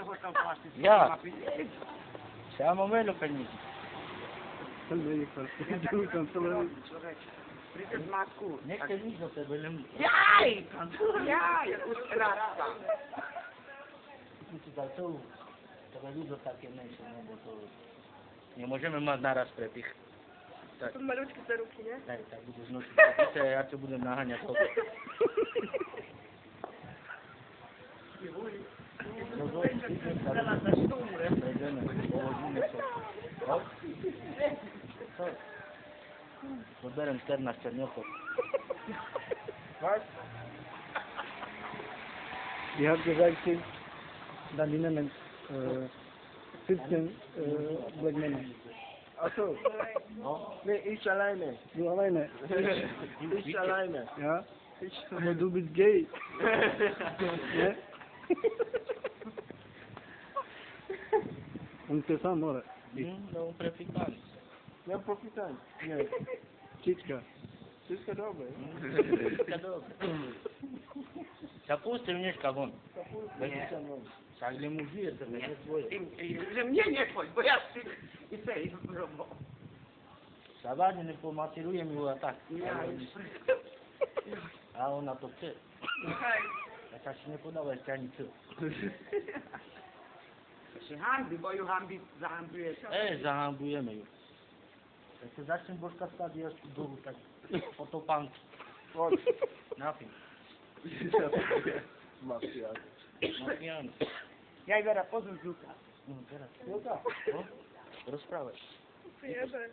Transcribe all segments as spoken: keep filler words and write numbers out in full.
Ja. Siamo a me lo permiti. Prides matku. Nechce nič do tebe, len... Jaj! Jaj, už krása. Ty si dal celú televízor také menšie, lebo to... Nemôžeme mať naraz prepich. Tak. Malučky za ruky, ne? Tak, tak budeš nosiť. Ty ja ťa budem naháňať. No to je prejdeme, pohodíme sa. No? Co? Zoberiem čtrnásť černiokov. Was? Ihr habt gesagt, dann die nennen äh, siebzehn äh, Black Männer. Achso. No? Nee, ich alleine. Du alleine? Ich alleine. Ja? Ich Aber du bist gay. Ja? Un te sam mora. Hmm, da un preficant. Ja profităm. Nie. Ciczka. Wszystko dobre. Că dobre. Și-a pus temnești von. Nie. Și-a glemuzit să vedeți voi. Że mnie nie chodź, bo ja się i tej robię. Și-a dat ne pomatiruje mi o atac. A ona to chce. Așa și ne podała jeszcze ani co. Się hambi, bo ju hambi, zahambujesz. E, zahambujemy już. Jak się zacznie bożka stać, jest w dół, tak fotopank. Chodź. Nothing. Mafian. Mafian. Ja i Wera, pozdrów Luka. No teraz. No tak. O, rozprawę. Przyjeżdżaj.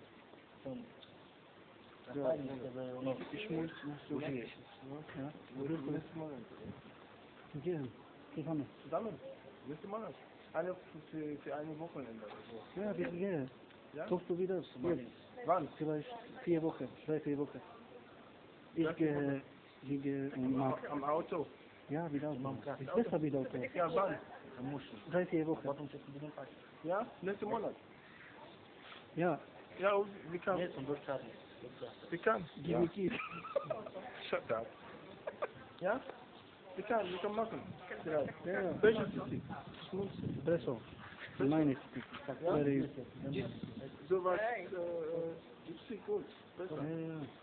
Fajnie z tebe, no. Ich muss, musst Użyje się. Ja? Nächsten Monat. Gdzie? Zusammen. Zusammen? Nächsten Monat. Eine für, für eine Wochenende oder so. Ja, wir gehen. Ja? Kommst du wieder? Jetzt. Wann? Vielleicht vier Wochen, drei, vier Wochen. Ich gehe, ich gehe und mach. Am Auto. Ja, wieder Auto. Ist besser wieder Auto. Ja, wann? Drei, vier Wochen. Potem się tu będę paść. Ja? Nächsten Monat. Ja, Ja, und wie kann? Nie, są dość czarne. Wie kann? gib mir Kies. Shut up. Ja? Wie kann? Wie kann machen? Ja. Ja, ja. Welches ist die? Espresso. Meine ist Ja? very. Sowas, äh, ist sie gut. Besser. Ja, ja.